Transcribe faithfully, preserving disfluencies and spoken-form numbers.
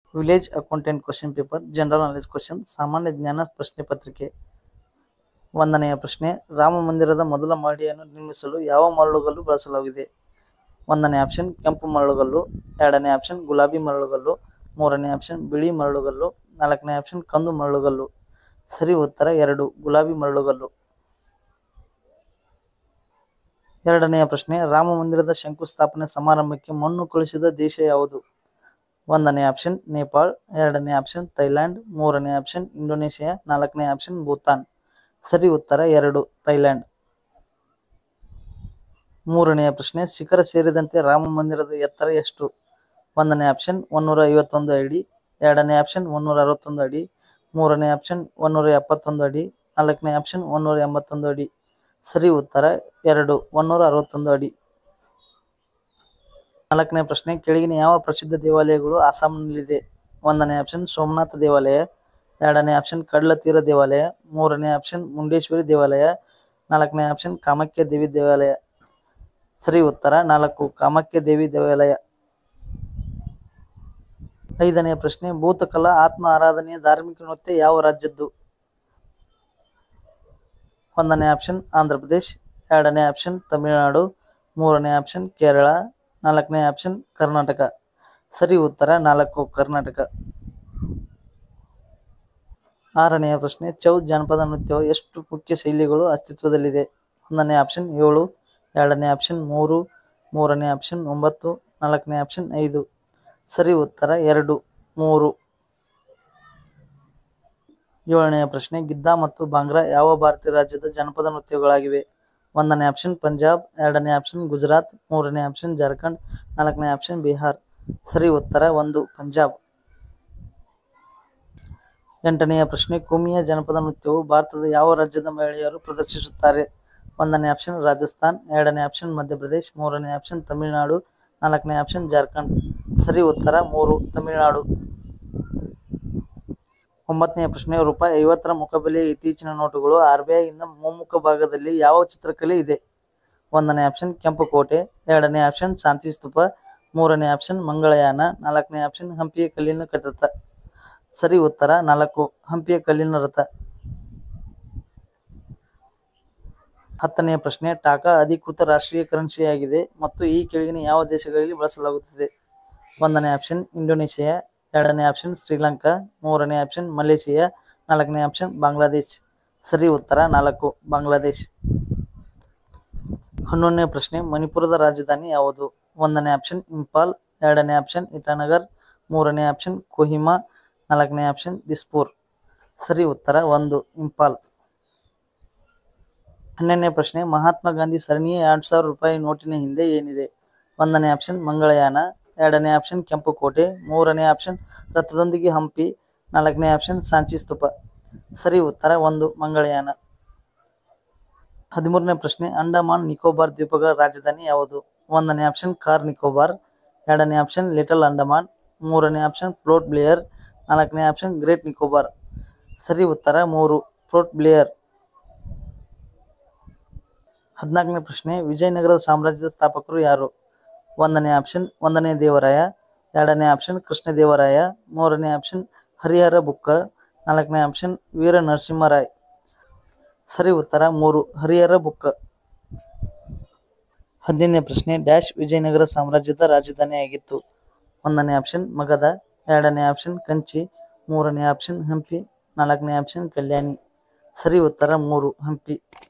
Village accountant question paper, general knowledge question, ಸಾಮಾನ್ಯ ಜ್ಞಾನ ಪ್ರಶ್ನೆ ಪತ್ರಿಕೆ. ಒಂದನೆಯ ಪ್ರಶ್ನೆ, ರಾಮ ಮಂದಿರದ ಮೊದಲ ಮಹಡಿಯನ್ನು ನಿರ್ಮಿಸಲು ಯಾವ ಮರಳುಗಲ್ಲು ಬಳಸಲಾಗಿದೆ? ಒಂದನೇ ಆಪ್ಷನ್ ಕೆಂಪು ಮರಳುಗಲ್ಲು, ಎರಡನೇ ಆಪ್ಷನ್ ಗುಲಾಬಿ ಮರಳುಗಲ್ಲು, ಮೂರನೇ ಆಪ್ಷನ್ ಬಿಳಿ ಮರಳುಗಲ್ಲು, ನಾಲ್ಕನೇ ಆಪ್ಷನ್ ಕಂದು ಮರಳುಗಲ್ಲು. ಸರಿ ಉತ್ತರ ಎರಡು, ಗುಲಾಬಿ ಮರಳುಗಲ್ಲು. ಎರಡನೆಯ ಪ್ರಶ್ನೆ, ರಾಮ ಮಂದಿರದ ಶಂಕುಸ್ಥಾಪನೆ ಸಮಾರಂಭಕ್ಕೆ ಮಣ್ಣು ಕಳುಹಿಸಿದ ದೇಶ ಯಾವುದು? ಒಂದನೇ ಆಪ್ಷನ್ ನೇಪಾಳ, ಎರಡನೇ ಆಪ್ಷನ್ ಥೈಲ್ಯಾಂಡ್, ಮೂರನೇ ಆಪ್ಷನ್ ಇಂಡೋನೇಷಿಯಾ, ನಾಲ್ಕನೇ ಆಪ್ಷನ್ ಭೂತಾನ್. ಸರಿ ಉತ್ತರ ಎರಡು, ಥೈಲ್ಯಾಂಡ್. ಮೂರನೆಯ ಪ್ರಶ್ನೆ, ಶಿಖರ ಸೇರಿದಂತೆ ರಾಮ ಮಂದಿರದ ಎತ್ತರ ಎಷ್ಟು? ಒಂದನೇ ಆಪ್ಷನ್ ಒಂದೂರ ಐವತ್ತೊಂದು ಅಡಿ, ಎರಡನೇ ಆಪ್ಷನ್ ಒಂದೂರ ಅರವತ್ತೊಂದು ಅಡಿ, ಮೂರನೇ ಆಪ್ಷನ್ ಒಂದೂರ ಎಪ್ಪತ್ತೊಂದು ಅಡಿ, ನಾಲ್ಕನೇ ಆಪ್ಷನ್ ಒಂದೂರ ಎಂಬತ್ತೊಂದು ಅಡಿ. ಸರಿ ಉತ್ತರ ಎರಡು, ಒಂದೂರ ಅರವತ್ತೊಂದು ಅಡಿ. ನಾಲ್ಕನೇ ಪ್ರಶ್ನೆ, ಕೆಳಗಿನ ಯಾವ ಪ್ರಸಿದ್ಧ ದೇವಾಲಯಗಳು ಅಸ್ಸಾಂನಲ್ಲಿದೆ? ಒಂದನೇ ಆಪ್ಷನ್ ಸೋಮನಾಥ ದೇವಾಲಯ, ಎರಡನೇ ಆಪ್ಷನ್ ಕಡಲತೀರ ದೇವಾಲಯ, ಮೂರನೇ ಆಪ್ಷನ್ ಮುಂಡೇಶ್ವರಿ ದೇವಾಲಯ, ನಾಲ್ಕನೇ ಆಪ್ಷನ್ ಕಾಮಾಖ್ಯ ದೇವಿ ದೇವಾಲಯ. ಸರಿ ಉತ್ತರ ನಾಲ್ಕು, ಕಾಮಾಖ್ಯ ದೇವಿ ದೇವಾಲಯ. ಐದನೆಯ ಪ್ರಶ್ನೆ, ಭೂತಕಲಾ ಆತ್ಮ ಆರಾಧನೆಯ ಧಾರ್ಮಿಕ ನೃತ್ಯ ಯಾವ ರಾಜ್ಯದ್ದು? ಒಂದನೇ ಆಪ್ಷನ್ ಆಂಧ್ರ ಪ್ರದೇಶ್, ಎರಡನೇ ಆಪ್ಷನ್ ತಮಿಳುನಾಡು, ಮೂರನೇ ಆಪ್ಷನ್ ಕೇರಳ, ನಾಲ್ಕನೇ ಆಪ್ಷನ್ ಕರ್ನಾಟಕ. ಸರಿ ಉತ್ತರ ನಾಲ್ಕು, ಕರ್ನಾಟಕ. ಆರನೆಯ ಪ್ರಶ್ನೆ, ಛೌ ಜಾನಪದ ನೃತ್ಯವು ಎಷ್ಟು ಮುಖ್ಯ ಶೈಲಿಗಳು ಅಸ್ತಿತ್ವದಲ್ಲಿದೆ? ಒಂದನೇ ಆಪ್ಷನ್ ಏಳು, ಎರಡನೇ ಆಪ್ಷನ್ ಮೂರು, ಮೂರನೇ ಆಪ್ಷನ್ ಒಂಬತ್ತು, ನಾಲ್ಕನೇ ಆಪ್ಷನ್ ಐದು. ಸರಿ ಉತ್ತರ ಎರಡು, ಮೂರು. ಏಳನೆಯ ಪ್ರಶ್ನೆ, ಗಿದ್ದಾ ಮತ್ತು ಭಾಂಗ್ರಾ ಯಾವ ಭಾರತೀಯ ರಾಜ್ಯದ ಜನಪದ ನೃತ್ಯಗಳಾಗಿವೆ? ಒಂದನೇ ಆಪ್ಷನ್ ಪಂಜಾಬ್, ಎರಡನೇ ಆಪ್ಷನ್ ಗುಜರಾತ್, ಮೂರನೇ ಆಪ್ಷನ್ ಜಾರ್ಖಂಡ್, ನಾಲ್ಕನೇ ಆಪ್ಷನ್ ಬಿಹಾರ್. ಸರಿ ಉತ್ತರ ಒಂದು, ಪಂಜಾಬ್. ಎಂಟನೆಯ ಪ್ರಶ್ನೆ, ಕುಮಿಯ ಜನಪದ ನೃತ್ಯವು ಭಾರತದ ಯಾವ ರಾಜ್ಯದ ಮಹಿಳೆಯರು ಪ್ರದರ್ಶಿಸುತ್ತಾರೆ? ಒಂದನೇ ಆಪ್ಷನ್ ರಾಜಸ್ಥಾನ್, ಎರಡನೇ ಆಪ್ಷನ್ ಮಧ್ಯಪ್ರದೇಶ್, ಮೂರನೇ ಆಪ್ಷನ್ ತಮಿಳುನಾಡು, ನಾಲ್ಕನೇ ಆಪ್ಷನ್ ಜಾರ್ಖಂಡ್. ಸರಿ ಉತ್ತರ ಮೂರು, ತಮಿಳುನಾಡು. ಒಂಬತ್ತನೆಯ ಪ್ರಶ್ನೆ, ರೂಪಾಯಿ ಐವತ್ತರ ಮುಖಬೆಲೆಯ ಇತ್ತೀಚಿನ ನೋಟುಗಳು ಆರ್ ಬಿ ಐ ಇಂದ ಮುಮ್ಮುಖ ಭಾಗದಲ್ಲಿ ಯಾವ ಚಿತ್ರಕಲೆ ಇದೆ? ಒಂದನೇ ಆಪ್ಷನ್ ಕೆಂಪು ಕೋಟೆ, ಎರಡನೇ ಆಪ್ಷನ್ ಶಾಂತಿ ಸ್ತೂಪ, ಮೂರನೇ ಆಪ್ಷನ್ ಮಂಗಳಯಾನ, ನಾಲ್ಕನೇ ಆಪ್ಷನ್ ಹಂಪಿಯ ಕಲ್ಲಿನ ರಥ. ಸರಿ ಉತ್ತರ ನಾಲ್ಕು, ಹಂಪಿಯ ಕಲ್ಲಿನ ರಥ. ಹತ್ತನೆಯ ಪ್ರಶ್ನೆ, ಟಾಕಾ ಅಧಿಕೃತ ರಾಷ್ಟ್ರೀಯ ಕರೆನ್ಸಿಯಾಗಿದೆ ಮತ್ತು ಈ ಕೆಳಗಿನ ಯಾವ ದೇಶಗಳಲ್ಲಿ ಬಳಸಲಾಗುತ್ತದೆ? ಒಂದನೇ ಆಪ್ಷನ್ ಇಂಡೋನೇಷಿಯಾ, ಎರಡನೇ ಆಪ್ಷನ್ ಶ್ರೀಲಂಕಾ, ಮೂರನೇ ಆಪ್ಷನ್ ಮಲೇಷಿಯಾ, ನಾಲ್ಕನೇ ಆಪ್ಷನ್ ಬಾಂಗ್ಲಾದೇಶ್. ಸರಿ ಉತ್ತರ ನಾಲ್ಕು, ಬಾಂಗ್ಲಾದೇಶ್. ಹನ್ನೊಂದನೇ ಪ್ರಶ್ನೆ, ಮಣಿಪುರದ ರಾಜಧಾನಿ ಯಾವುದು? ಒಂದನೇ ಆಪ್ಷನ್ ಇಂಪಾಲ್, ಎರಡನೇ ಆಪ್ಷನ್ ಇಟಾನಗರ್, ಮೂರನೇ ಆಪ್ಷನ್ ಕೊಹಿಮಾ, ನಾಲ್ಕನೇ ಆಪ್ಷನ್ ದಿಸ್ಪುರ್. ಸರಿ ಉತ್ತರ ಒಂದು, ಇಂಪಾಲ್. ಹನ್ನೆರಡನೇ ಪ್ರಶ್ನೆ, ಮಹಾತ್ಮ ಗಾಂಧಿ ಸರಣಿಯ ಎರಡು ಸಾವಿರ ರೂಪಾಯಿ ನೋಟಿನ ಹಿಂದೆ ಏನಿದೆ? ಒಂದನೇ ಆಪ್ಷನ್ ಮಂಗಳಯಾನ, ಎರಡನೇ ಆಪ್ಷನ್ ಕೆಂಪು ಕೋಟೆ, ಮೂರನೇ ಆಪ್ಷನ್ ರಥದೊಂದಿಗೆ ಹಂಪಿ, ನಾಲ್ಕನೇ ಆಪ್ಷನ್ ಸಾಂಚಿ ಸ್ತೂಪ. ಸರಿ ಉತ್ತರ ಒಂದು, ಮಂಗಳಯಾನ. ಹದಿಮೂರನೇ ಪ್ರಶ್ನೆ, ಅಂಡಮಾನ್ ನಿಕೋಬಾರ್ ದ್ವೀಪಗಳ ರಾಜಧಾನಿ ಯಾವುದು? ಒಂದನೇ ಆಪ್ಷನ್ ಕಾರ್ ನಿಕೋಬಾರ್, ಎರಡನೇ ಆಪ್ಷನ್ ಲಿಟಲ್ ಅಂಡಮಾನ್, ಮೂರನೇ ಆಪ್ಷನ್ ಪೋರ್ಟ್ ಬ್ಲೇಯರ್, ನಾಲ್ಕನೇ ಆಪ್ಷನ್ ಗ್ರೇಟ್ ನಿಕೋಬಾರ್. ಸರಿ ಉತ್ತರ ಮೂರು, ಪೋರ್ಟ್ ಬ್ಲೇಯರ್. ಹದಿನಾಲ್ಕನೇ ಪ್ರಶ್ನೆ, ವಿಜಯನಗರದ ಸಾಮ್ರಾಜ್ಯದ ಸ್ಥಾಪಕರು ಯಾರು? ಒಂದನೇ ಆಪ್ಷನ್ ಒಂದನೇ ದೇವರಾಯ, ಎರಡನೇ ಆಪ್ಷನ್ ಕೃಷ್ಣದೇವರಾಯ, ಮೂರನೇ ಆಪ್ಷನ್ ಹರಿಹರ ಬುಕ್ಕ, ನಾಲ್ಕನೇ ಆಪ್ಷನ್ ವೀರ ನರಸಿಂಹರಾಯ್. ಸರಿ ಉತ್ತರ ಮೂರು, ಹರಿಹರ ಬುಕ್ಕ. ಹದಿನೈದನೇ ಪ್ರಶ್ನೆ, ಡ್ಯಾಶ್ ವಿಜಯನಗರ ಸಾಮ್ರಾಜ್ಯದ ರಾಜಧಾನಿಯಾಗಿತ್ತು? ಒಂದನೇ ಆಪ್ಷನ್ ಮಗಧ, ಎರಡನೇ ಆಪ್ಷನ್ ಕಂಚಿ, ಮೂರನೇ ಆಪ್ಷನ್ ಹಂಪಿ, ನಾಲ್ಕನೇ ಆಪ್ಷನ್ ಕಲ್ಯಾಣಿ. ಸರಿ ಉತ್ತರ ಮೂರು, ಹಂಪಿ.